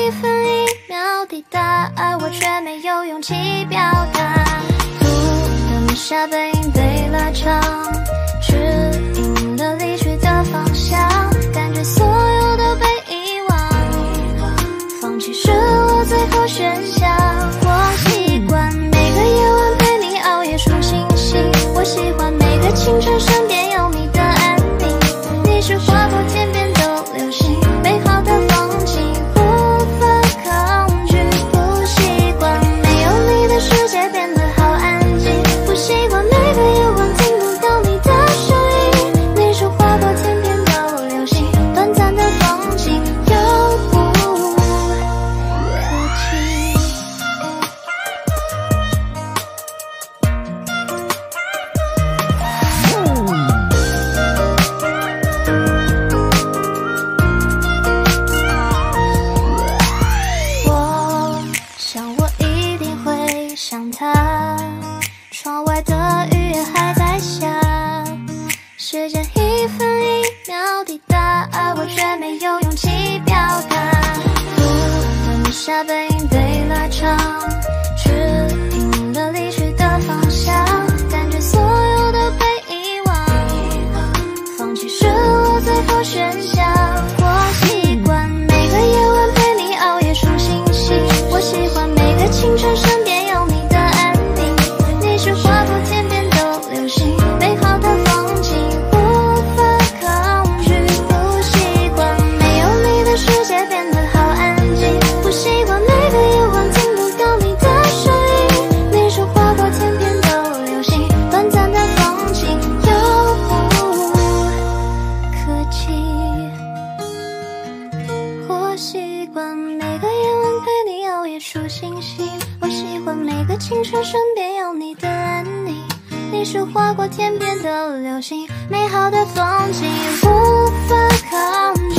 一分一秒抵达，而我却没有勇气表达。路灯下背影被拉长，指引了离去的方向，感觉所有都被遗忘，放弃是我最后选项。我习惯每个夜晚陪你熬夜数星星，我喜欢每个清晨身边有你的安宁。你是划过天边的流星，美好的风景无法抗拒。不习惯没有你的世界变得好安静，不习惯每个夜晚听不到你的声音。你是划过天边的流星，短暂的风景又不可及。我想我一定会想他，窗外的雨也还在下，时间一分一秒抵达，而我却没有勇气表达。路灯下背影被拉长，指引了离去的方向，感觉所有都被遗忘，放弃是我最后选项。我习惯每个夜晚陪你熬夜数星星，我喜欢每个清晨身边有你的安宁。你是划过天边的流星，美好的风景无法抗拒。不习惯没有你的世界变得好安静，不习惯每个夜晚听不到你的声音。你是划过天边的流星，短暂的风景又不可及。我习惯每个夜晚陪你熬夜数星星，我喜欢每个清晨身边有你的安宁。你是划过天边的流星，美好的风景无法抗拒。